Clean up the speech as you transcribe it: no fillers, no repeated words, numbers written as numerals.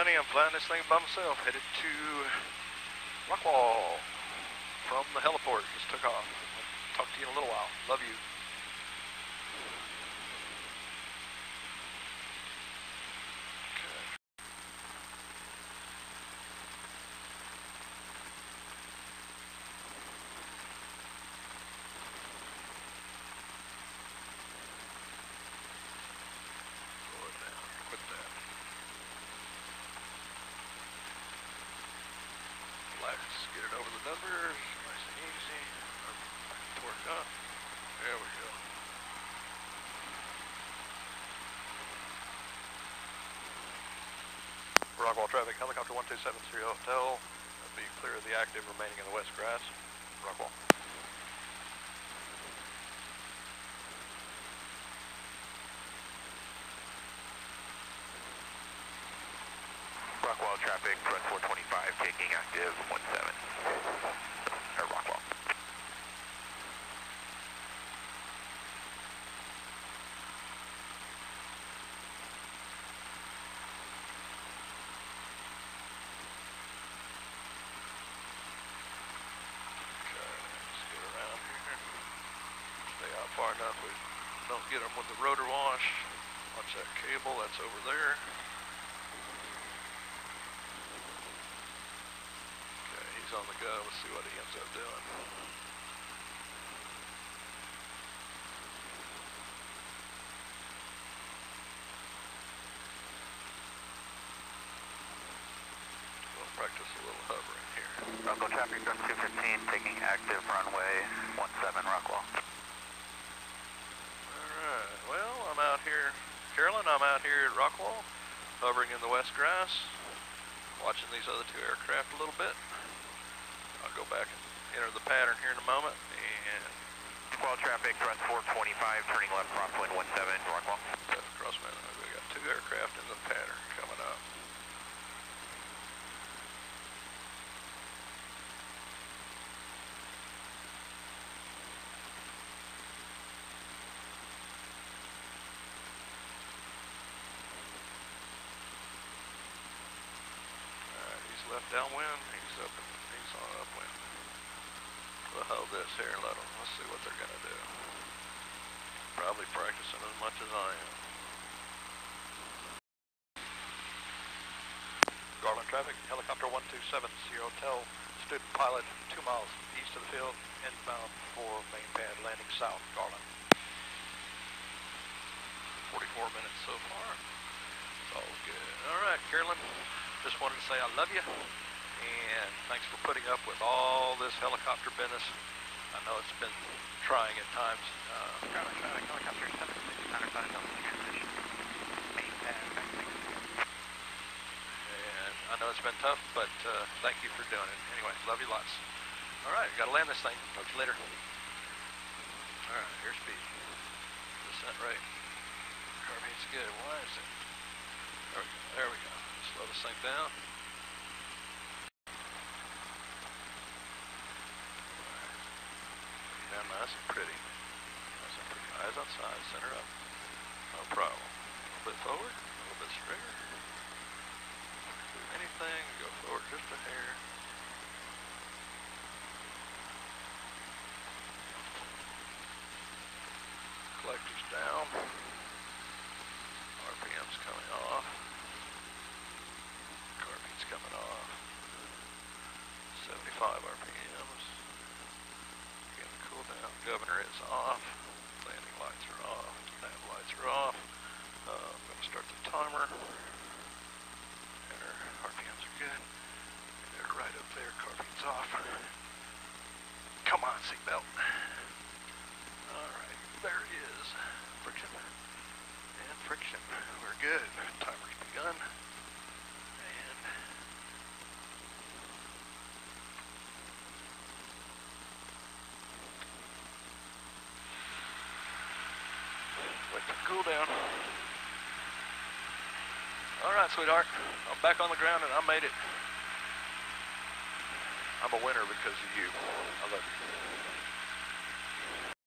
money. I'm flying this thing by myself, headed to Rockwall from the heliport. Just took off. I'll talk to you in a little while. Love you. Let's get it over the numbers, nice and easy. Torque up. There we go. Rockwall traffic, helicopter 1270 hotel. Be clear of the active remaining in the west grass. Rockwall. Rockwall traffic, front 425, taking active 17. Or Rockwall. Okay, let's get around here. Stay out far enough we don't get them with the rotor wash. Watch that cable, that's over there. On the go, let's see what he ends up doing. We'll practice a little hovering here. Rockwall traffic, front 215, taking active runway 17, Rockwall. Alright, well, I'm out here, Carolyn, I'm out here at Rockwall, hovering in the west grass, watching these other two aircraft a little bit. I'll go back and enter the pattern here in a moment, and... Rockwall traffic, front 425, turning left, crosswind 17, Rockwall. Crosswind, we got two aircraft in the pattern coming up. Alright, he's left downwind, he's up in on upwind. We'll hold this here and let's see what they're gonna do. Probably practicing as much as I am. Garland traffic, helicopter 1270 hotel, student pilot 2 miles east of the field, inbound for main pad, landing south, Garland. 44 minutes so far. It's all good. Alright, Carolyn, just wanted to say I love you. And thanks for putting up with all this helicopter business. I know it's been trying at times. Garland traffic, helicopter 76, counterfire transition. Main pad, and I know it's been tough, but thank you for doing it. Anyway, love you lots. All right, got to land this thing. Talk to you later. All right, here's speed. Descent rate. Carbine's good. Why is it? There we go. Slow this thing down. Nice and pretty. Nice and pretty. Eyes outside, center up. No problem. A little bit forward, a little bit straighter. Do anything, go forward just a hair. Collectors down. RPM's coming off. Carbine's coming off. 75 RPMs. Cool down. Governor is off. Landing lights are off. Nav lights are off. I'm going to start the timer. Enter. RPMs are good. They're right up there. Carbine's off. Come on, seatbelt. Alright. There is friction. And friction. We're good. Timer's begun. Cool down. Alright, sweetheart. I'm back on the ground and I made it. I'm a winner because of you. I love you.